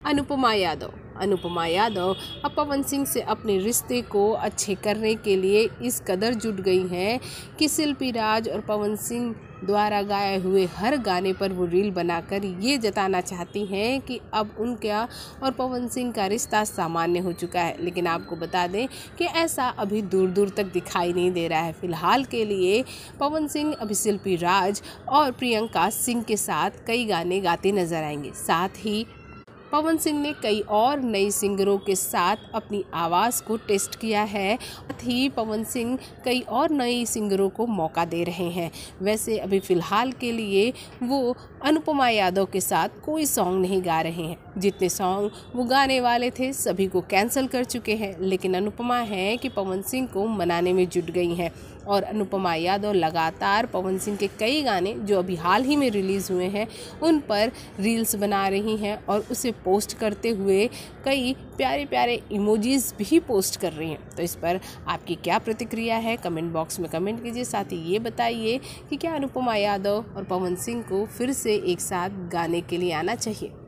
अनुपमा यादव अब पवन सिंह से अपने रिश्ते को अच्छे करने के लिए इस कदर जुट गई हैं कि शिल्पी राज और पवन सिंह द्वारा गाए हुए हर गाने पर वो रील बनाकर ये जताना चाहती हैं कि अब उनका और पवन सिंह का रिश्ता सामान्य हो चुका है। लेकिन आपको बता दें कि ऐसा अभी दूर दूर तक दिखाई नहीं दे रहा है। फिलहाल के लिए पवन सिंह अभी शिल्पी राज और प्रियंका सिंह के साथ कई गाने गाते नजर आएंगे। साथ ही पवन सिंह ने कई और नई सिंगरों के साथ अपनी आवाज़ को टेस्ट किया है। साथ ही पवन सिंह कई और नई सिंगरों को मौका दे रहे हैं। वैसे अभी फ़िलहाल के लिए वो अनुपमा यादव के साथ कोई सॉन्ग नहीं गा रहे हैं। जितने सॉन्ग वो गाने वाले थे सभी को कैंसिल कर चुके हैं। लेकिन अनुपमा है कि पवन सिंह को मनाने में जुट गई हैं और अनुपमा यादव लगातार पवन सिंह के कई गाने जो अभी हाल ही में रिलीज़ हुए हैं उन पर रील्स बना रही हैं और उसे पोस्ट करते हुए कई प्यारे प्यारे इमोजीज भी पोस्ट कर रही हैं। तो इस पर आपकी क्या प्रतिक्रिया है, कमेंट बॉक्स में कमेंट कीजिए। साथ ही ये बताइए कि क्या अनुपमा यादव और पवन सिंह को फिर से एक साथ गाने के लिए आना चाहिए।